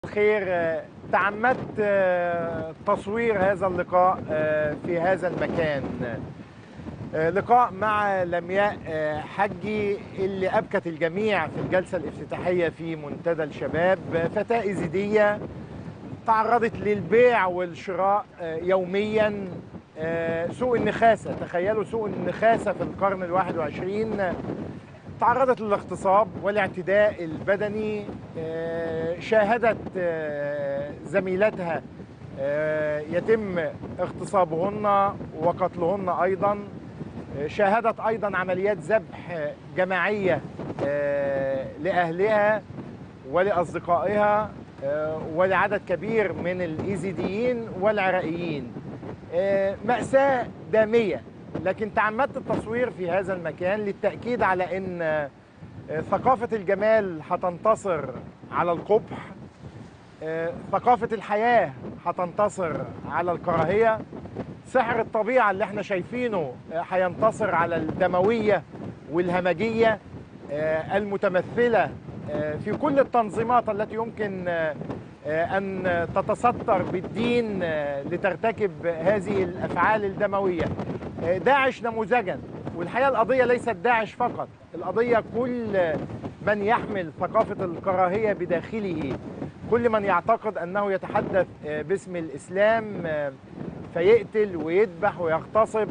خير. تعمدت تصوير هذا اللقاء في هذا المكان، لقاء مع لمياء حجي اللي أبكت الجميع في الجلسة الافتتاحية في منتدى الشباب. فتاة إيزيدية تعرضت للبيع والشراء يوميا، سوق النخاسة، تخيلوا سوق النخاسة في القرن ال21. تعرضت للاغتصاب والاعتداء البدني، شاهدت زميلتها يتم اغتصابهن وقتلهن أيضا، شاهدت أيضا عمليات ذبح جماعية لأهلها ولأصدقائها ولعدد كبير من الإيزيديين والعراقيين. مأساة دامية، لكن تعمدت التصوير في هذا المكان للتأكيد على أن ثقافة الجمال هتنتصر على القبح، ثقافة الحياة هتنتصر على الكراهية، سحر الطبيعة اللي احنا شايفينه هينتصر على الدموية والهمجية المتمثلة في كل التنظيمات التي يمكن أن تتستر بالدين لترتكب هذه الأفعال الدموية. داعش نموذجا، والحقيقة القضية ليست داعش فقط، القضية كل من يحمل ثقافة الكراهية بداخله، كل من يعتقد أنه يتحدث باسم الإسلام فيقتل ويذبح ويغتصب.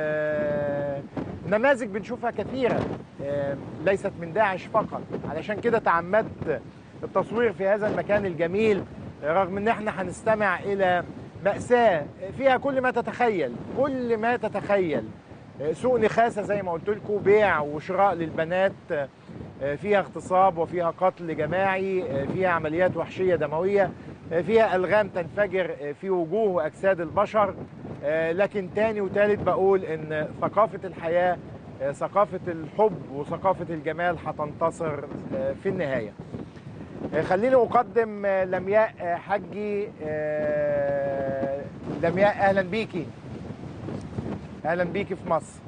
نماذج بنشوفها كثيرة ليست من داعش فقط. علشان كده تعمدت التصوير في هذا المكان الجميل، رغم ان احنا هنستمع الى مأساة فيها كل ما تتخيل، كل ما تتخيل. سوق نخاسة زي ما قلت لكم، بيع وشراء للبنات، فيها اغتصاب وفيها قتل جماعي، فيها عمليات وحشية دموية، فيها ألغام تنفجر في وجوه وأجساد البشر. لكن تاني وتالت بقول إن ثقافة الحياة، ثقافة الحب وثقافة الجمال هتنتصر في النهاية. خليني أقدم لمياء حجي. لمياء، أهلا بيكي، أهلا بيكي في مصر.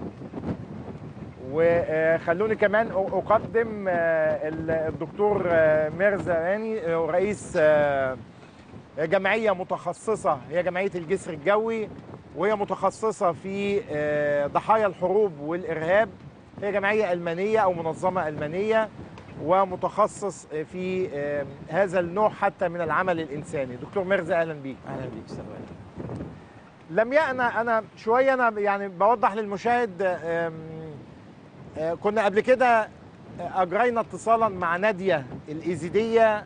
وخلوني كمان أقدم الدكتور ميرزا راني، رئيس جمعية متخصصة، هي جمعية الجسر الجوي، وهي متخصصة في ضحايا الحروب والإرهاب. هي جمعية ألمانية أو منظمة ألمانية، ومتخصص في هذا النوع حتى من العمل الإنساني. دكتور ميرزا، أهلا بيك. أهلا بيك أستاذ وائل. لمياء، أنا شوية يعني بوضح للمشاهد، كنا قبل كده أجرينا اتصالا مع نادية الإيزيدية،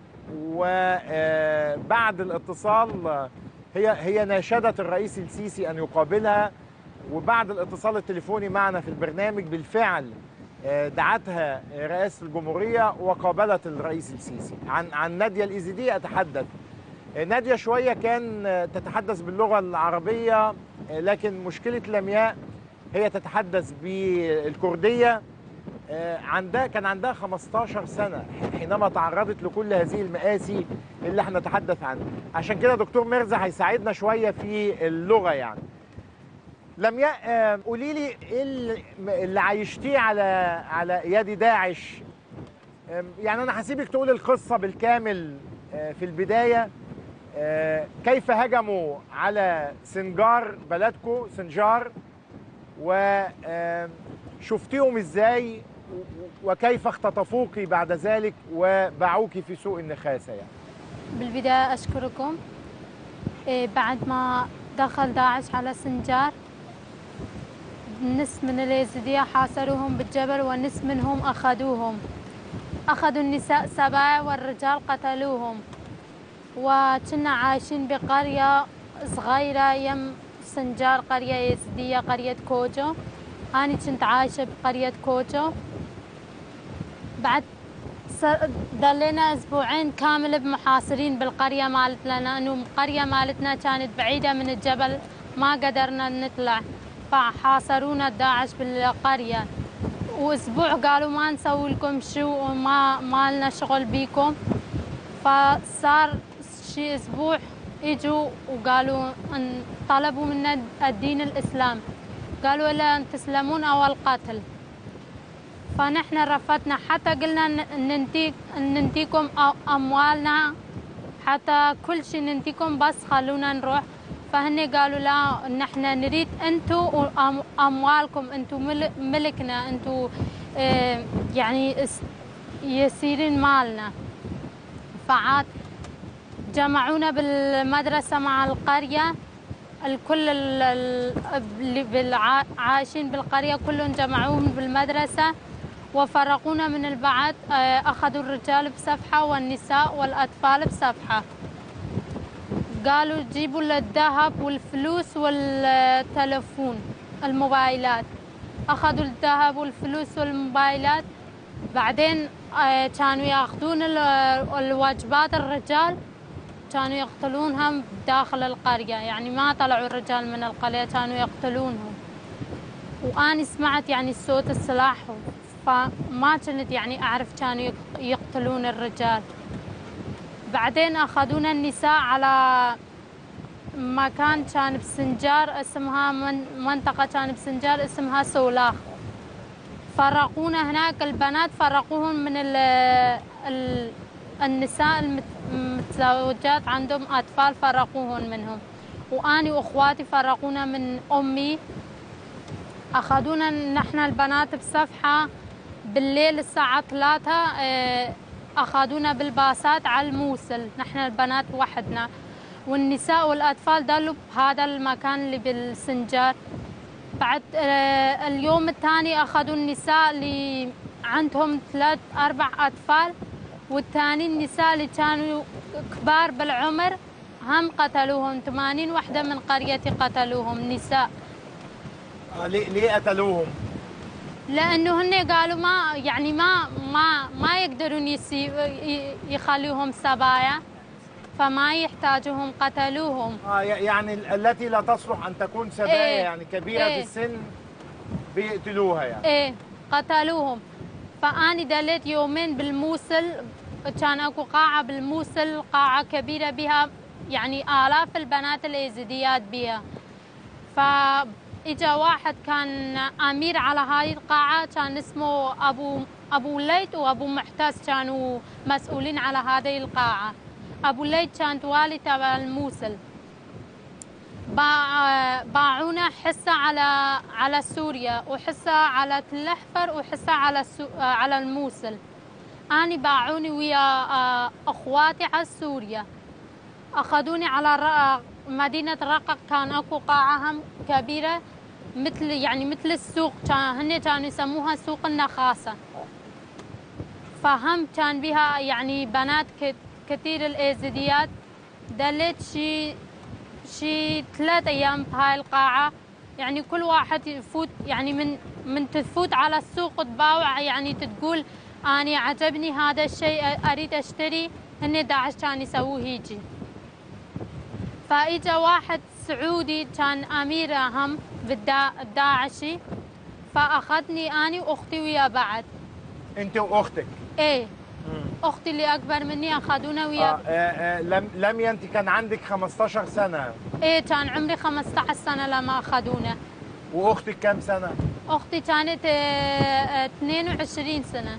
وبعد الاتصال هي ناشدت الرئيس السيسي أن يقابلها، وبعد الاتصال التليفوني معنا في البرنامج بالفعل دعتها رئاسة الجمهورية وقابلت الرئيس السيسي. عن نادية الإيزيدية أتحدث. نادية شوية كان تتحدث باللغة العربية، لكن مشكلة لمياء هي تتحدث بالكردية. كان عندها 15 سنة حينما تعرضت لكل هذه المآسي اللي احنا نتحدث عنها. عشان كده دكتور ميرزا هيساعدنا شوية في اللغة. يعني لمياء، قولي لي ايه اللي عايشتيه على يد داعش. يعني انا هسيبك تقول القصة بالكامل. في البداية، كيف هجموا على سنجار، بلدكو سنجار، وشفتيهم ازاي، وكيف اختطفوك بعد ذلك وباعوك في سوق النخاسة؟ يعني بالبداية أشكركم. بعد ما دخل داعش على سنجار، نصف من اليزيدية حاصروهم بالجبل، ونصف منهم أخذوهم. أخذوا النساء 7 والرجال قتلوهم. وكنا عايشين بقرية صغيرة يم سنجار، قرية يزيدية، قرية كوجو. أنا كنت عايشة بقرية كوجو. بعد ضلينا أسبوعين كامل بمحاصرين بالقرية مالتنا، لأنه القرية مالتنا كانت بعيدة من الجبل، ما قدرنا نطلع، فحاصرونا داعش بالقرية. وأسبوع قالوا ما نسوي لكم شو، وما لنا شغل بيكم. فصار شي أسبوع اجوا وقالوا طلبوا منا الدين الإسلام، قالوا لا تسلمون أو القتل. فنحن رفضنا، حتى قلنا ننتيكم أموالنا حتى كل شيء ننتيكم بس خلونا نروح. فهن قالوا لا، نحن نريد انتو اموالكم، انتو ملكنا، انتو يعني يسيرين مالنا. فعاد جمعونا بالمدرسة مع القرية، الكل اللي عايشين بالقرية كلهم جمعوهم بالمدرسة وفرقونا من البعض. أخذوا الرجال بصفحة والنساء والأطفال بصفحة. قالوا جيبوا الذهب والفلوس والتلفون الموبايلات. أخذوا الذهب والفلوس والموبايلات. بعدين كانوا ياخذون الوجبات الرجال، كانوا يقتلونهم داخل القرية، يعني ما طلعوا الرجال من القرية، كانوا يقتلونهم. وأنا سمعت يعني صوت السلاح، فما كنت يعني أعرف كانوا يقتلون الرجال. بعدين أخذونا النساء على مكان كان بسنجار، اسمها منطقة كان بسنجار اسمها سولاخ. فرقونا هناك، البنات فرقوهم من النساء المتزوجات عندهم أطفال، فرقوهم منهم. وأني وأخواتي فرقونا من أمي. أخذونا نحن البنات بصفحة. بالليل الساعة 3 أخذونا بالباصات على الموصل، نحن البنات وحدنا، والنساء والأطفال ضلوا بهذا المكان اللي بالسنجار. بعد اليوم الثاني أخذوا النساء اللي عندهم 3-4 أطفال، والثاني النساء اللي كانوا كبار بالعمر هم قتلوهم. 80 وحدة من قريتي قتلوهم نساء. ليه قتلوهم؟ لأنه هن قالوا ما يقدرون يخلوهم سبايا، فما يحتاجوهم، قتلوهم. يعني التي لا تصلح أن تكون سبايا، يعني كبيرة في السن بيقتلوها يعني. إيه قتلوهم. فأني دليت يومين بالموصل، كان أكو قاعة بالموصل، قاعة كبيرة بها يعني آلاف البنات اليزيديات بها. فإجا واحد كان أمير على هاي القاعة، كان اسمه أبو ليت وأبو محتاس، كانوا مسؤولين على هذه القاعة. أبو ليت كانت والي تبع الموصل. باعونا حصة على سوريا، وحصة على تل أحمر، وحصة على الموصل. أنا باعوني ويا أخواتي على سوريا. أخذوني على مدينة رقق، كان أكو قاعة هم كبيرة مثل السوق، هن كانوا يسموها سوق النخاسة. فهم كان بها يعني بنات كثير الإيزيديات. دلت شي 3 أيام بهاي القاعة، يعني كل واحد يفوت، يعني من تفوت على السوق تباوع، يعني تقول أنا عجبني هذا الشيء أريد أشتري، هن داعش كان يسووه هيجي. فإجا واحد سعودي كان أمير هم بالداعشي، فأخذني أنا وأختي ويا بعض. أنت وأختك؟ إيه. أختي اللي أكبر مني أخذونا ويا. لميا أنت كان عندك 15 سنة؟ إيه كان عمري 15 سنة لما أخذونا. وأختك كم سنة؟ أختي كانت 22 سنة.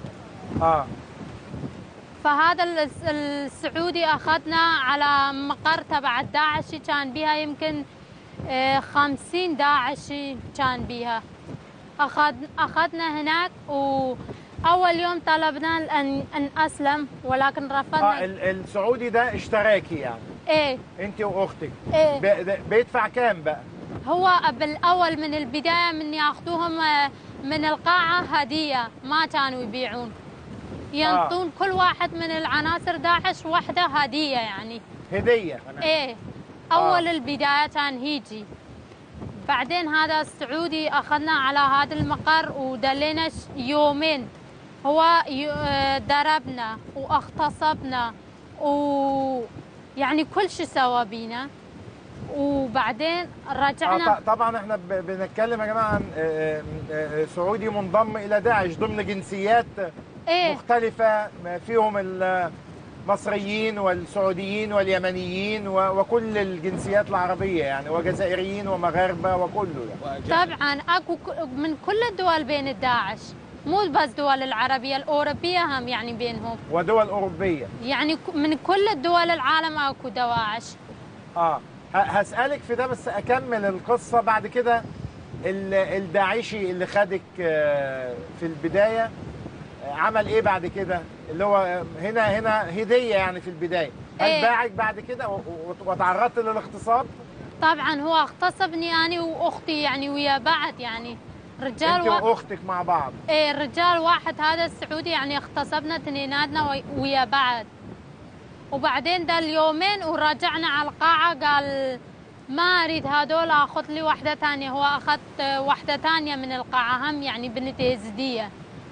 فهذا السعودي أخذنا على مقر تبع الداعشي، كان بها يمكن 50 داعشي كان بها. أخذنا هناك، وأول يوم طلبنا أن أسلم ولكن رفضنا. السعودي ده اشتراكي يعني؟ إيه. أنت وأختك؟ إيه. بيدفع كام بقى؟ هو بالأول من البداية من ياخذوهم من القاعة هدية، ما كانوا يبيعون، ينطون كل واحد من العناصر داعش وحدة هدية، يعني هدية. إيه. أول البداية كان هيجي. بعدين هذا السعودي أخذنا على هذا المقر ودلينا يومين. هو ضربنا واغتصبنا ويعني كل شيء سوى بينا. وبعدين رجعنا. طبعا احنا بنتكلم يا جماعه عن سعودي منضم الى داعش ضمن جنسيات مختلفه، فيهم المصريين والسعوديين واليمنيين وكل الجنسيات العربيه يعني، وجزائريين ومغاربه وكله يعني. طبعا اكو من كل الدول بين الداعش، مو بس دول العربية، الأوروبية هم يعني بينهم، ودول أوروبية. يعني من كل الدول العالم أكو دواعش. هسألك في ده، بس أكمل القصة بعد كده. الداعشي اللي خدك في البداية عمل إيه بعد كده؟ اللي هو هنا هدية يعني في البداية، هل باعك بعد كده وتعرضت للاغتصاب؟ طبعا هو اغتصبني أنا وأختي يعني ويا بعض، يعني رجال أنت وأختك مع بعض؟ إيه، رجال واحد هذا السعودي يعني اغتصبنا اثنيناتنا ويا بعض. وبعدين ده اليومين ورجعنا على القاعة قال ما أريد هذول، أخذ لي واحدة ثانية. هو أخذ واحدة ثانية من القاعة هم يعني بنت يزيدية.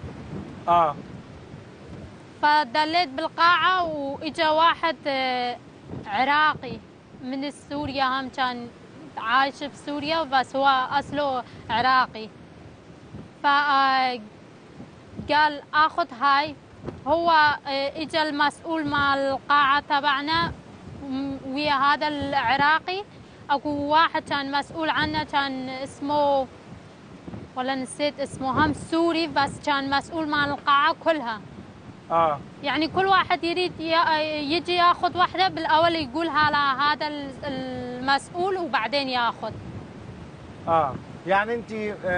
فدليت بالقاعة وإجا واحد عراقي من سوريا، هم كان عايش في سوريا بس هو أصله عراقي. فقال أخذ هاي. هو إجا المسؤول مع القاعة تبعنا ويا هذا العراقي. أكو واحد كان مسؤول عنه كان اسمه ولا نسيت اسمه، هم سوري بس كان مسؤول مع القاعة كلها. يعني كل واحد يريد يجي ياخذ واحدة، بالأول يقولها لهذا المسؤول وبعدين ياخذ. يعني انت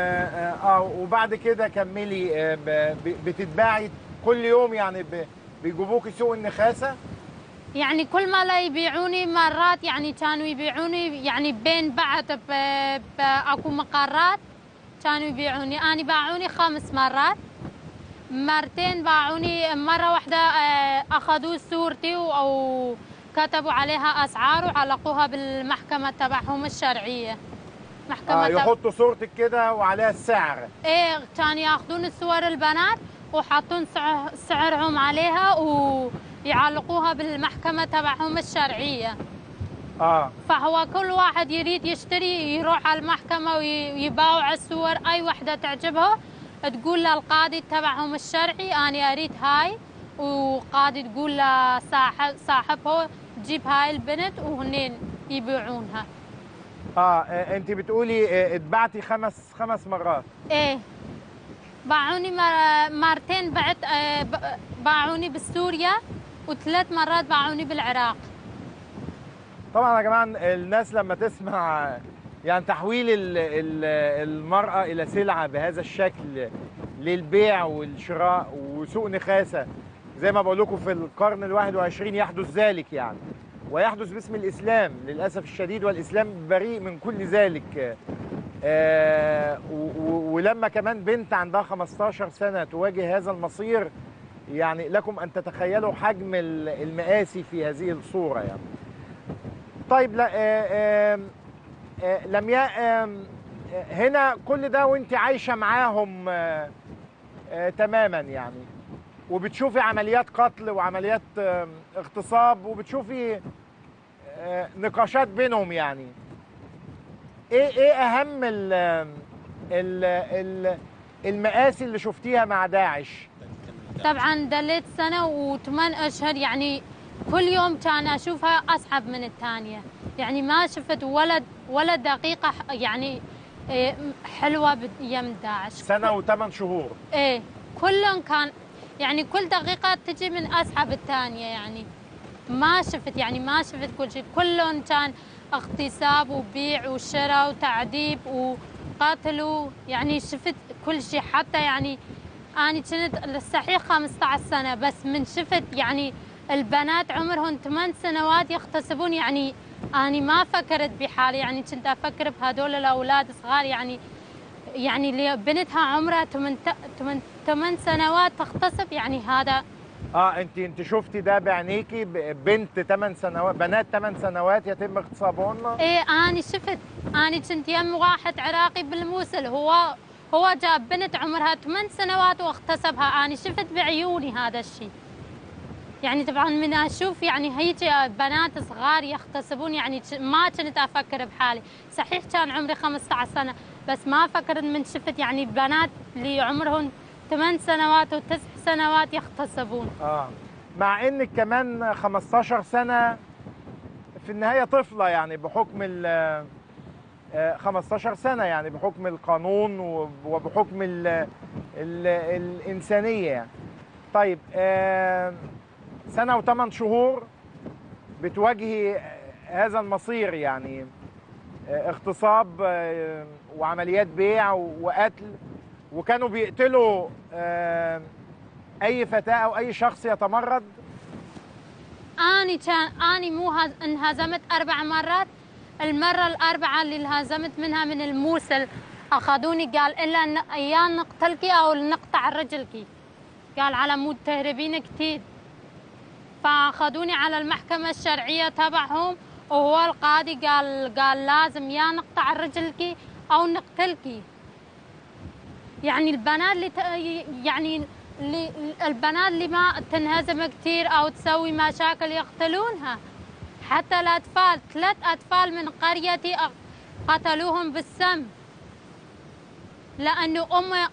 وبعد كده كملي بتتباعي كل يوم، يعني بيجيبوكي سوق النخاسة؟ يعني كل ما لا يبيعوني مرات، يعني كانوا يبيعوني يعني بين بعض اكو مقرات كانوا يبيعوني. أنا باعوني 5 مرات، مرتين باعوني، مرة واحدة أخذوا صورتي أو كتبوا عليها أسعار وعلقوها بالمحكمة تبعهم الشرعية. محكمة يحطوا صورتك كده وعليها السعر؟ إيه، كانوا ياخذون صور البنات وحطون سعرهم عليها ويعلقوها بالمحكمة تبعهم الشرعية. فهو كل واحد يريد يشتري يروح على المحكمة ويباوع الصور، أي وحدة تعجبه تقول للقاضي تبعهم الشرعي أنا أريد هاي، وقاضي تقول لصاحبه جيب هاي البنت وهنين يبيعونها. انت بتقولي اتبعتي 5 مرات؟ ايه، باعوني مرتين، بعد باعوني بسوريا، و3 مرات باعوني بالعراق. طبعا يا جماعه الناس لما تسمع يعني تحويل المرأة إلى سلعة بهذا الشكل للبيع والشراء وسوق نخاسة، زي ما بقول لكم في القرن ال21 يحدث ذلك يعني، ويحدث باسم الإسلام للأسف الشديد، والإسلام بريء من كل ذلك. ولما كمان بنت عندها 15 سنة تواجه هذا المصير، يعني لكم أن تتخيلوا حجم المآسي في هذه الصورة يعني. طيب، لا لمياء، هنا كل ده وانت عايشة معاهم تماما يعني، وبتشوفي عمليات قتل وعمليات اغتصاب، وبتشوفي نقاشات بينهم، يعني ايه اهم المآسي اللي شفتيها مع داعش؟ طبعا دليت 1 و8 أشهر، يعني كل يوم كان اشوفها اصعب من الثانيه، يعني ما شفت ولا دقيقه يعني حلوه بايام داعش. 1 و8 شهور. ايه، كلهم كان يعني كل دقيقه تجي من اصعب الثانيه، يعني ما شفت كل شيء. كلهم كان اغتصاب وبيع وشراء وتعذيب وقتل، يعني شفت كل شيء. حتى يعني أنا كنت صحيح 15 سنة، بس من شفت يعني البنات عمرهم 8 سنوات يغتصبون، يعني أنا ما فكرت بحالي، يعني كنت أفكر بهذول الأولاد صغار، يعني اللي بنتها عمرها 8 سنوات تغتصب، يعني هذا. انت شفتي ده بعينيكي؟ بنت 8 سنوات، بنات 8 سنوات يتم اغتصابهن؟ ايه، أنا شفت. أنا كنت يم واحد عراقي بالموصل، هو جاب بنت عمرها 8 سنوات واغتصبها. أنا شفت بعيوني هذا الشيء، يعني طبعا من اشوف يعني هيك بنات صغار يغتصبون، يعني ما كنت افكر بحالي. صحيح كان عمري 15 سنه، بس ما فكرت من شفت يعني بنات اللي عمرهم 8 سنوات و9 سنوات يغتصبون. مع انك كمان 15 سنه في النهايه طفله، يعني بحكم 15 سنه، يعني بحكم القانون وبحكم الإنسانية. طيب، سنة و8 شهور بتواجهي هذا المصير، يعني اغتصاب وعمليات بيع وقتل، وكانوا بيقتلوا أي فتاة أو أي شخص يتمرد. أني انهزمت 4 مرات. المرة الأربعة اللي انهزمت منها من الموصل أخذوني، قال إلا يا نقتلك أو نقطع رجلك، قال على مود تهربين كتير. فأخذوني على المحكمة الشرعية تبعهم، وهو القاضي قال لازم يا نقطع رجلك أو نقتلك. يعني البنات اللي ما تنهزم كتير أو تسوي مشاكل يقتلونها. حتى الأطفال، 3 أطفال من قريتي قتلوهم بالسم، لأنه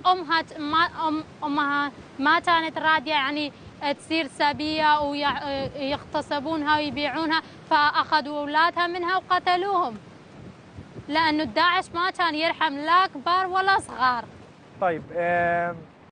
أمها ما كانت راضية يعني تصير سبية ويغتصبونها ويبيعونها، فأخذوا أولادها منها وقتلوهم، لأنه داعش ما كان يرحم لا كبار ولا صغار. طيب،